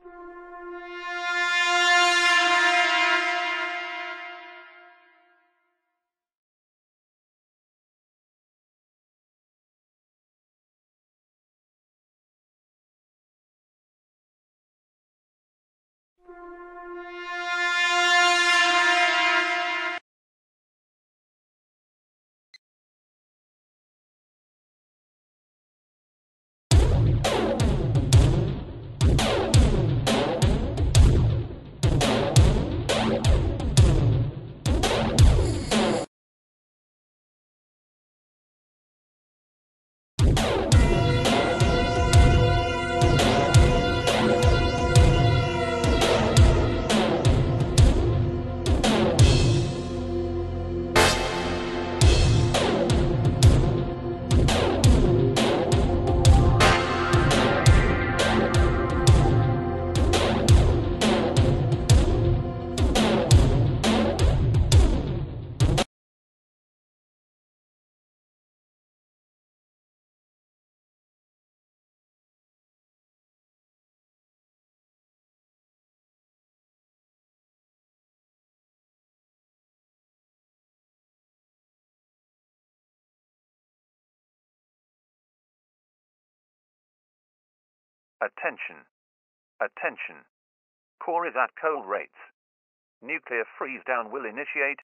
Attention. Attention. Core is at cold rates. Nuclear freeze-down will initiate.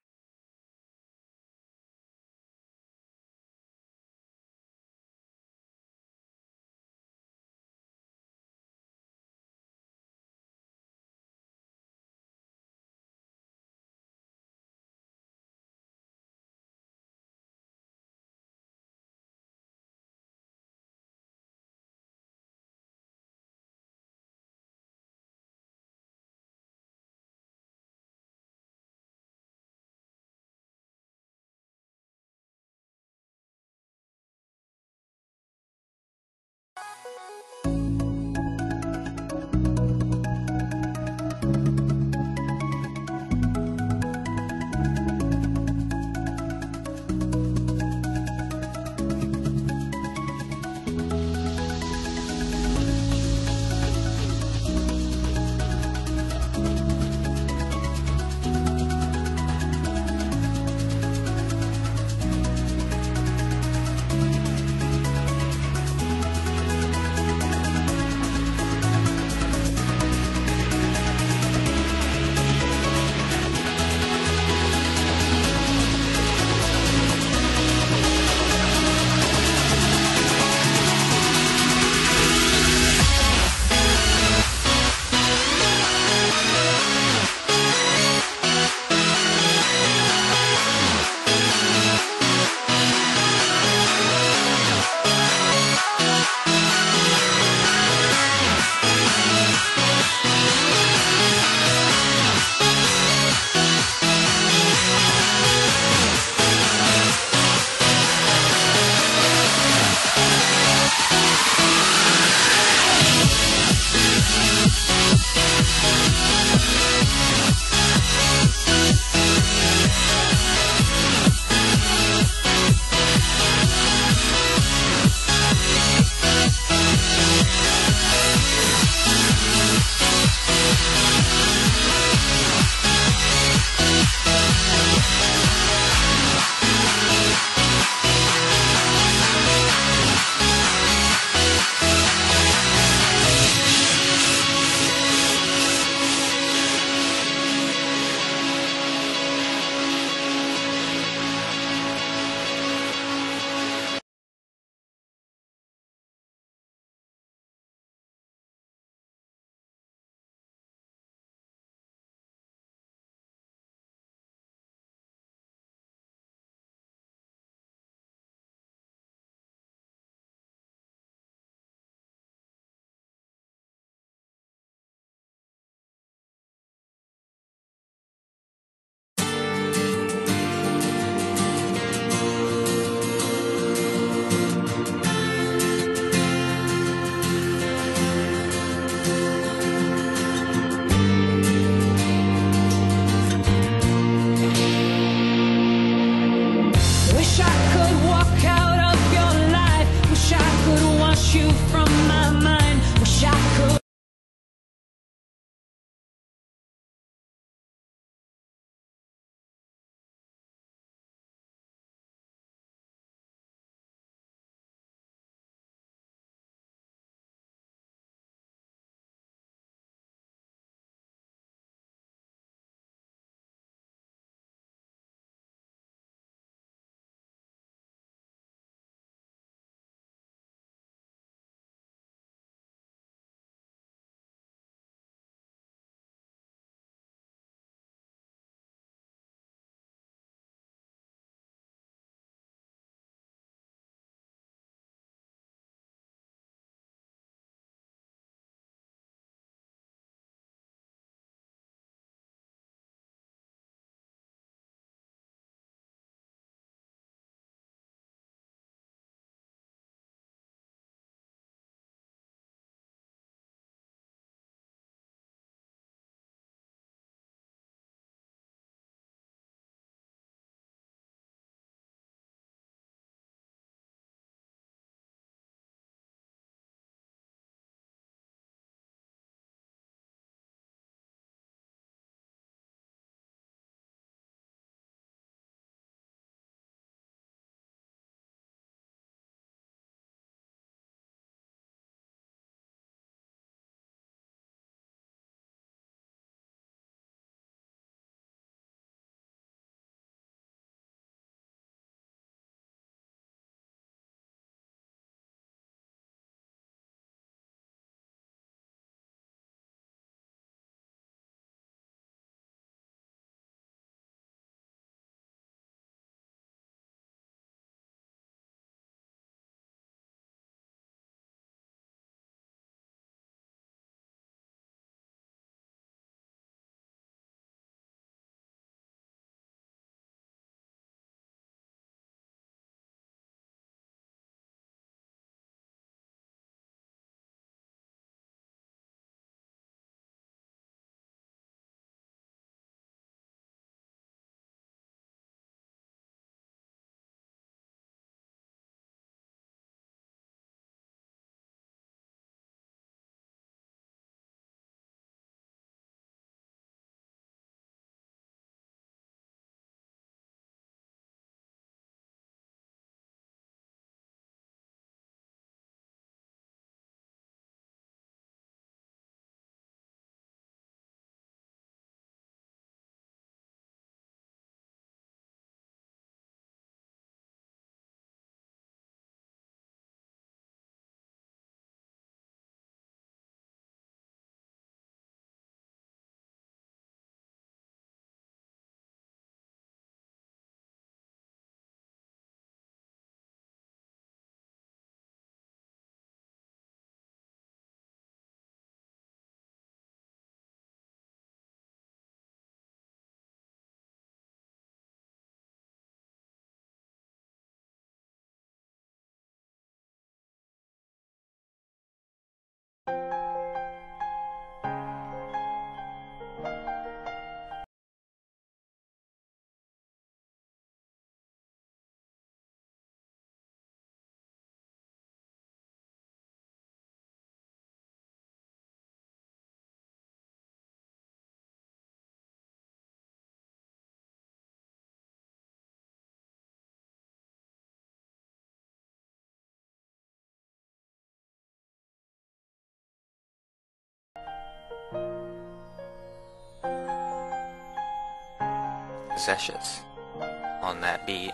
Sessions on that beat.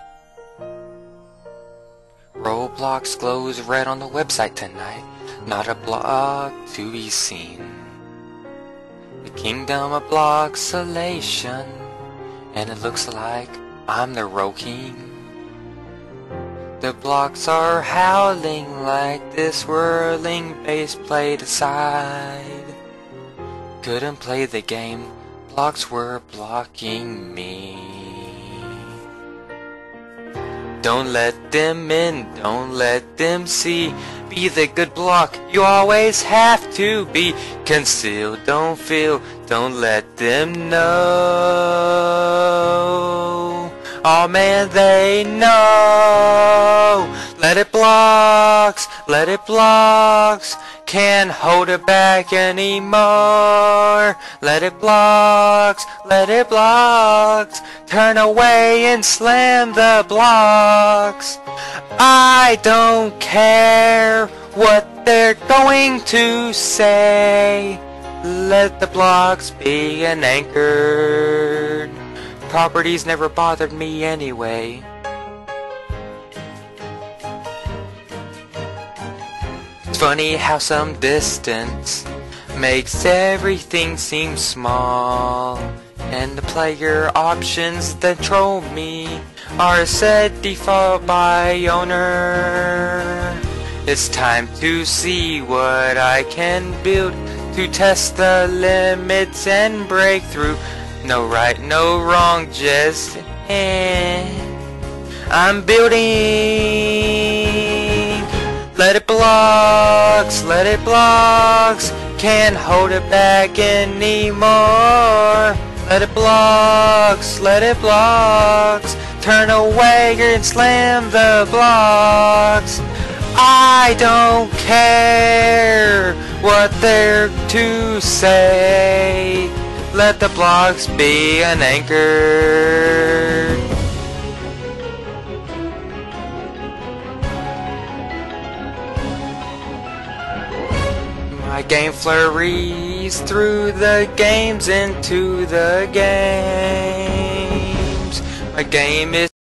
Roblox glows red on the website tonight, not a blog to be seen. The kingdom of Bloxolation, and it looks like I'm the Rogue King. The blocks are howling like this whirling bass played aside. Couldn't play the game, blocks were blocking me. Don't let them in, don't let them see. Be the good block you always have to be. Conceal, don't feel, don't let them know. Oh man, they know. Let it blocks, let it blocks. Can't hold it back anymore. Let it blocks, let it blocks. Turn away and slam the blocks. I don't care what they're going to say. Let the blocks be an anchor. Properties never bothered me anyway. It's funny how some distance makes everything seem small, and the player options that control me are set default by owner. It's time to see what I can build to test the limits and break through. No right, no wrong, just I'm building. Let it blocks, let it blocks. Can't hold it back anymore. Let it blocks, let it blocks. Turn away and slam the blocks. I don't care what they're to say. Let the blocks be an anchor. My game flurries through the games into the games. My game is